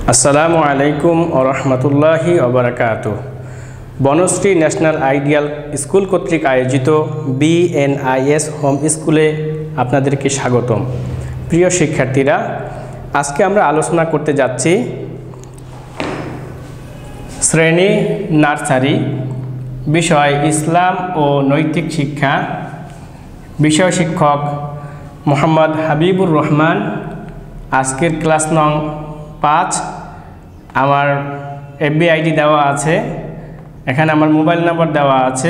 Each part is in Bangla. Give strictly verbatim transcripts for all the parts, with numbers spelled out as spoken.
আসসালামু আলাইকুম ওয়া রাহমাতুল্লাহি ওয়া বারাকাতুহু। বনশ্রী ন্যাশনাল আইডিয়াল স্কুল কর্তৃক আয়োজিত বিএনআইএস হোম স্কুলে আপনাদেরকে স্বাগতম। প্রিয় শিক্ষার্থীরা, আজকে আমরা আলোচনা করতে যাচ্ছি শ্রেণী নার্সারি, বিষয় ইসলাম ও নৈতিক শিক্ষা, বিষয় শিক্ষক মোহাম্মদ হাবিবুর রহমান। আজকের ক্লাস নং পাঁচ। আমার এফবি আইডি দেওয়া আছে, এখানে আমার মোবাইল নাম্বার দেওয়া আছে।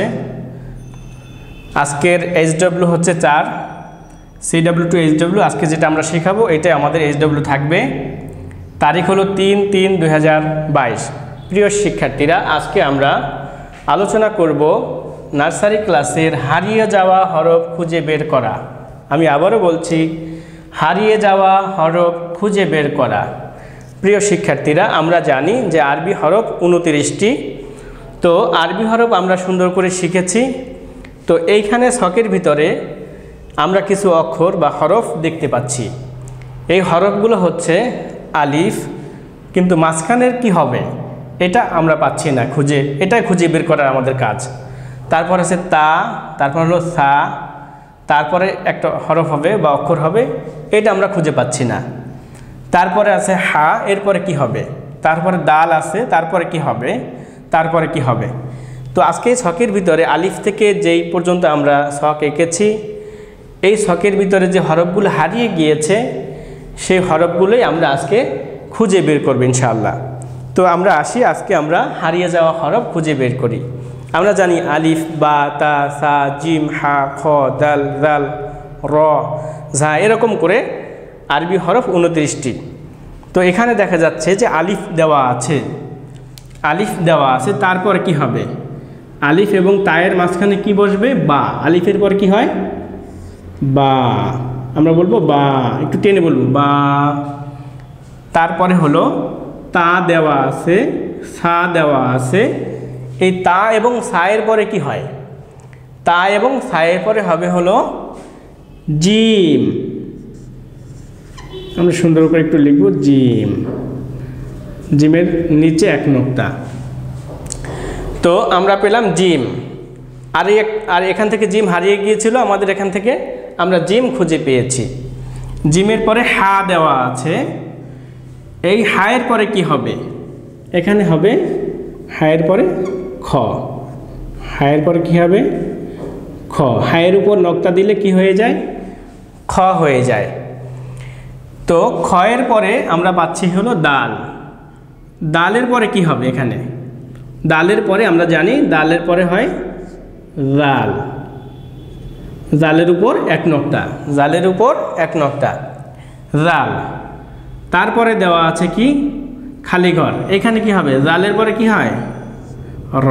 আজকের এইচডব্লিউ হচ্ছে চার, সিডব্লিউ টু এইচডব্লিউ। আজকে যেটা আমরা শেখাবো এটাই আমাদের এইচডব্লিউ থাকবে। তারিখ হলো তিন তিন দুই হাজার বাইশ। প্রিয় শিক্ষার্থীরা, আজকে আমরা আলোচনা করব নার্সারি ক্লাসের হারিয়ে যাওয়া হরফ খুঁজে বের করা। আমি আবারও বলছি, হারিয়ে যাওয়া হরফ খুঁজে বের করা। প্রিয় শিক্ষার্থীরা, আমরা জানি যে আরবি হরফ উনত্রিশটি। তো আরবি হরফ আমরা সুন্দর করে শিখেছি। তো এইখানে ছকের ভিতরে আমরা কিছু অক্ষর বা হরফ দেখতে পাচ্ছি। এই হরফগুলো হচ্ছে আলিফ, কিন্তু মাঝখানের কি হবে এটা আমরা পাচ্ছি না খুঁজে, এটাই খুঁজে বের করার আমাদের কাজ। তারপর আছে তা, তারপর হলো সা, তারপরে একটা হরফ হবে বা অক্ষর হবে, এটা আমরা খুঁজে পাচ্ছি না। তারপরে আছে হা, এরপরে কি হবে, তারপরে দাল আছে, তারপরে কি হবে, তারপরে কি হবে। তো আজকে এই ছকের ভিতরে আলিফ থেকে যেই পর্যন্ত আমরা ছক এঁকেছি, এই ছকের ভিতরে যে হরফগুলো হারিয়ে গিয়েছে সেই হরফগুলোই আমরা আজকে খুঁজে বের করব ইনশাআল্লাহ। তো আমরা আসি, আজকে আমরা হারিয়ে যাওয়া হরফ খুঁজে বের করি। আমরা জানি আলিফ, বা, তা, সা, জিম, হা, খ, দাল, দাল, র, ঝা, এরকম করে আরবি হরফ উনত্রিশটি। তো এখানে দেখা যাচ্ছে যে আলিফ দেওয়া আছে, আলিফ দেওয়া আছে, তারপরে কি হবে, আলিফ এবং তায়ের মাঝখানে কি বসবে, বা। আলিফের পর কি হয়, বা, আমরা বলবো বা, একটু টেনে বলবো বা। তারপরে হলো তা দেওয়া আছে, সা দেওয়া আছে। এই তা এবং সায়ের পরে কি হয়, তা এবং সায়ের পরে হবে হলো জিম। আমরা সুন্দর করে একটু লিখব জিম, জিমের নিচে এক নোক্তা। তো আমরা পেলাম জিম। আর এক আর এখান থেকে জিম হারিয়ে গিয়েছিল আমাদের, এখান থেকে আমরা জিম খুঁজে পেয়েছি। জিমের পরে হা দেওয়া আছে, এই হায়ের পরে কি হবে, এখানে হবে হায়ের পরে খ, হায়ের পরে কি হবে, খ। হায়ের উপর নোক্তা দিলে কি হয়ে যায়, খ হয়ে যায়। তো খয়ের পরে আমরা পাচ্ছি হলো দাল। দালের পরে কি হবে, এখানে দালের পরে আমরা জানি দালের পরে হয় জাল, জালের উপর এক নোক্তা, জালের উপর এক নোক্তা, জাল। তারপরে দেওয়া আছে কি, খালি ঘর। এখানে কি হবে, জালের পরে কি হয়, র,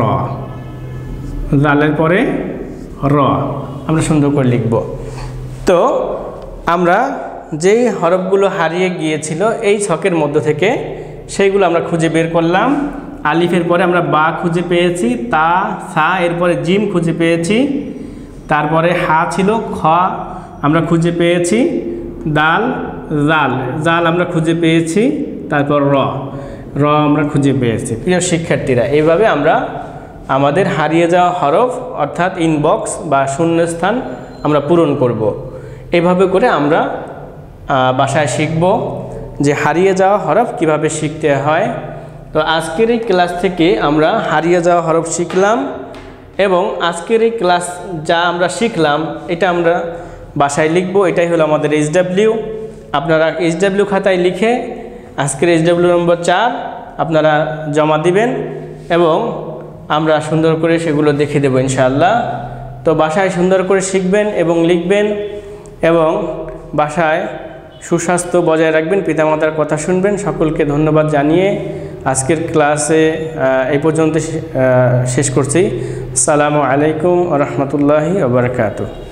জালের পরে র। আমরা সুন্দর করে লিখব। তো আমরা যেই হরফগুলো হারিয়ে গিয়েছিল এই ছকের মধ্য থেকে, সেইগুলো আমরা খুঁজে বের করলাম। আলিফের পরে আমরা বা খুঁজে পেয়েছি, তা, সা, এরপরে জিম খুঁজে পেয়েছি, তারপরে হা ছিল, খ আমরা খুঁজে পেয়েছি, দাল, জাল, জাল আমরা খুঁজে পেয়েছি, তারপর র, র আমরা খুঁজে পেয়েছি। প্রিয় শিক্ষার্থীরা, এইভাবে আমরা আমাদের হারিয়ে যাওয়া হরফ অর্থাৎ ইনবক্স বা শূন্যস্থান আমরা পূরণ করব। এভাবে করে আমরা বাসায় শিখব যে হারিয়ে যাওয়া হরফ কিভাবে শিখতে হয়। তো আজকের এই ক্লাস থেকে আমরা হারিয়ে যাওয়া হরফ শিখলাম, এবং আজকের এই ক্লাস যা আমরা শিখলাম এটা আমরা বাসায় লিখব। এটাই হলো আমাদের এইচডব্লিউ। আপনারা এইচডব্লিউ খাতায় লিখে আজকের এইচডব্লিউ নম্বর চার আপনারা জমা দিবেন, এবং আমরা সুন্দর করে সেগুলো দেখে দেবো ইনশাআল্লাহ। তো বাসায় সুন্দর করে শিখবেন এবং লিখবেন, এবং বাসায় সুস্বাস্থ্য বজায় রাখবেন, পিতামাতার কথা শুনবেন। সকলকে ধন্যবাদ জানিয়ে আজকের ক্লাসে এই পর্যন্ত শেষ করছি। আসসালামু আলাইকুম ওয়া রাহমাতুল্লাহি ওয়া বারাকাতুহু।